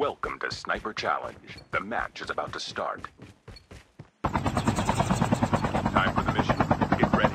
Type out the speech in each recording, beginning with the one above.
Welcome to Sniper Challenge. The match is about to start. Time for the mission. Get ready.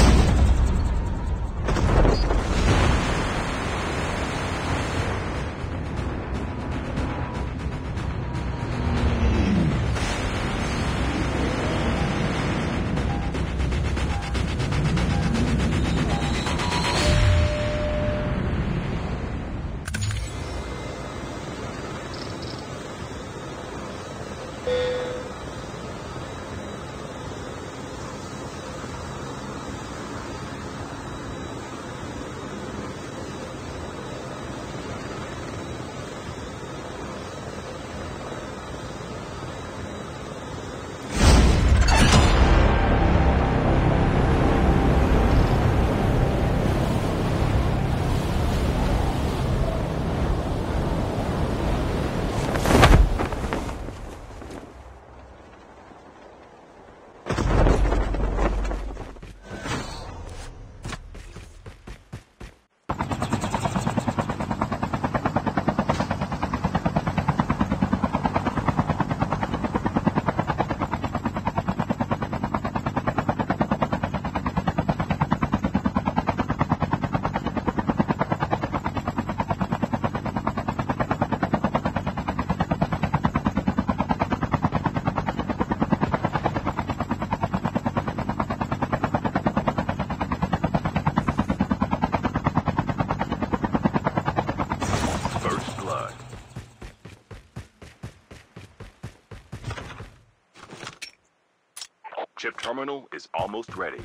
Chip terminal is almost ready.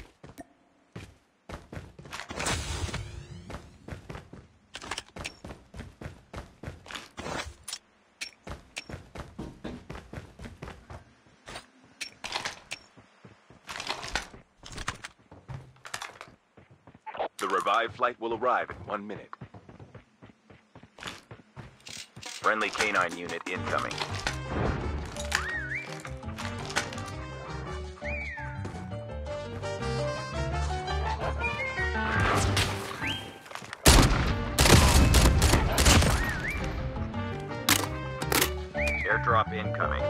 The revived flight will arrive in 1 minute. Friendly canine unit incoming. Airdrop incoming.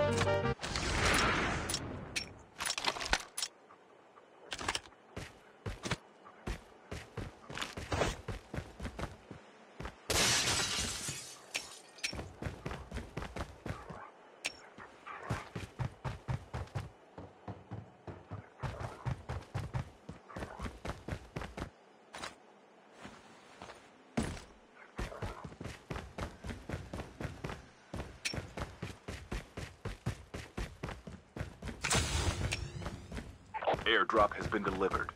Airdrop has been delivered.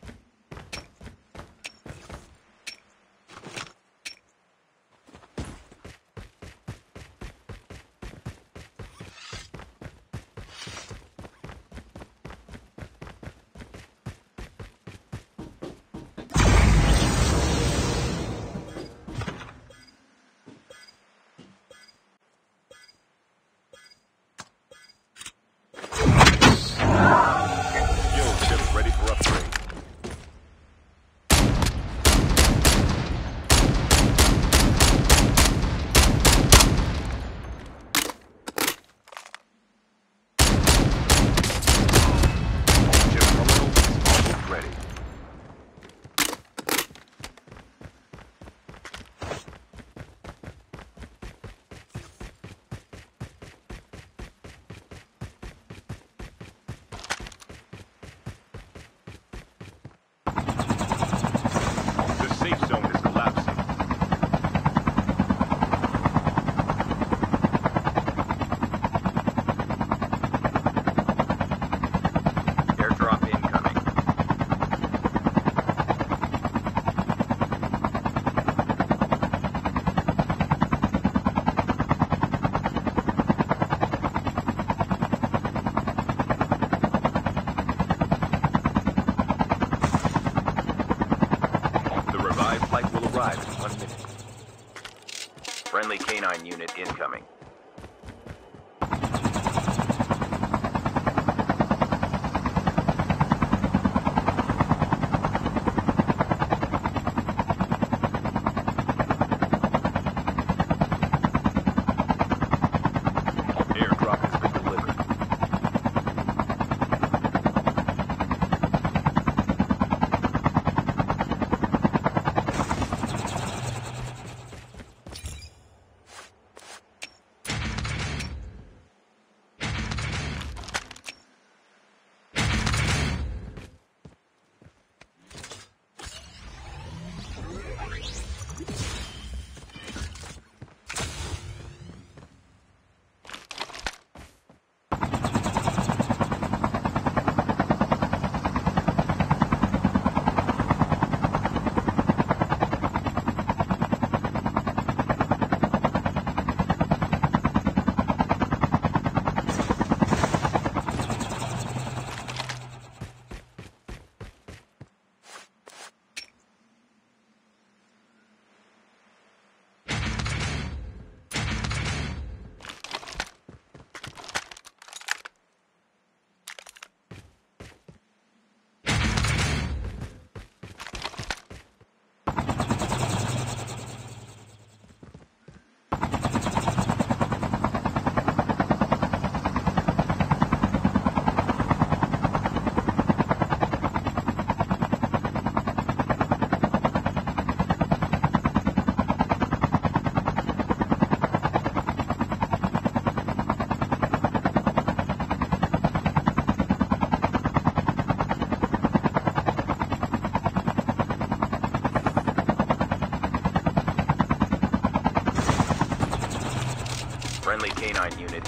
Ready for upgrade. Chip terminal is almost ready. Safe zone is collapsing. Airdrop incoming. Flight will arrive in 1 minute. Friendly canine unit incoming.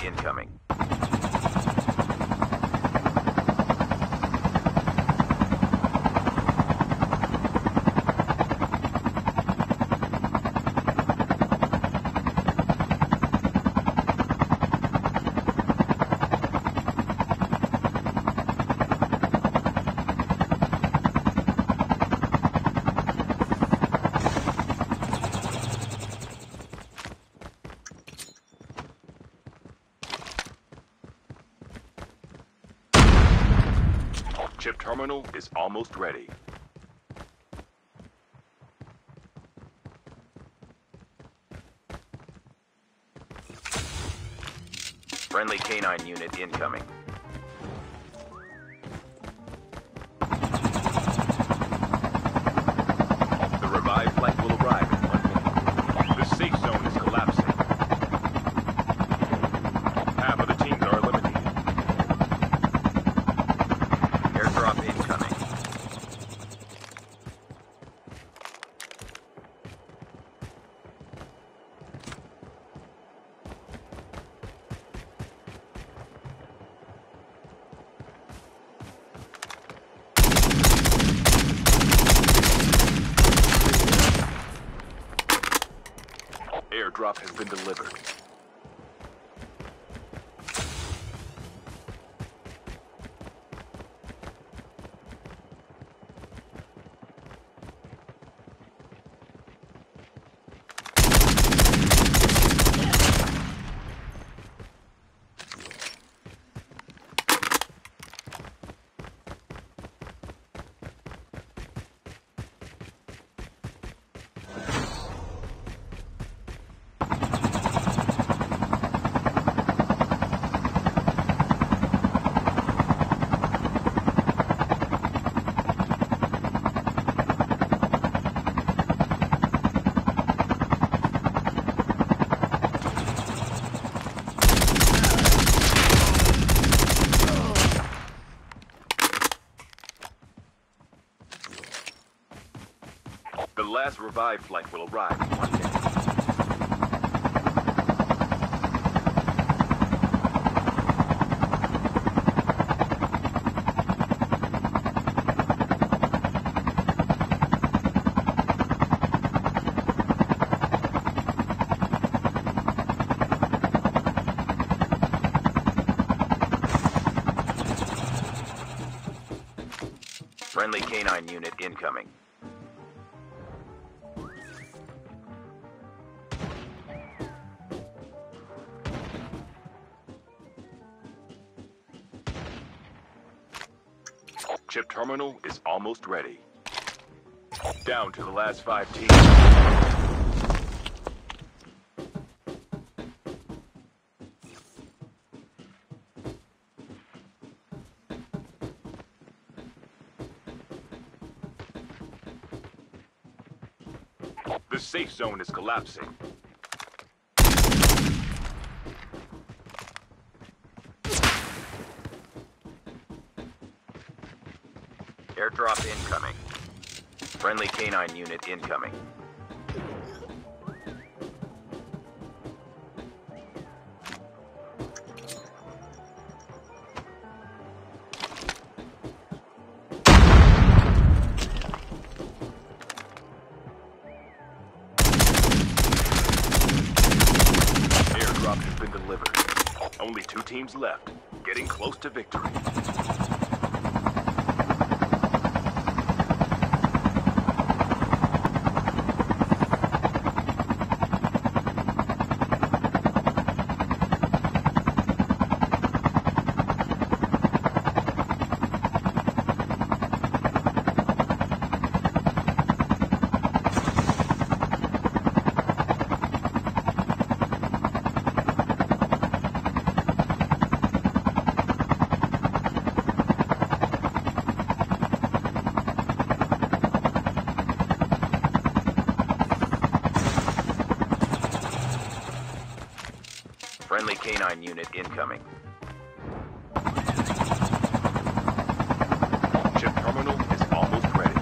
incoming. Chip terminal is almost ready. Friendly canine unit incoming. The revived flight will arrive in 1 minute. The safe zone is collapsing. Half of the teams are eliminated. Airdrop incoming. Airdrop has been delivered. The last revived flight will arrive in 1 minute. Friendly canine unit incoming. Chip terminal is almost ready. Down to the last 5 teams. The safe zone is collapsing. Airdrop incoming. Friendly canine unit incoming. Airdrop has been delivered. Only 2 teams left, getting close to victory. Friendly canine unit incoming. Chip terminal is almost ready.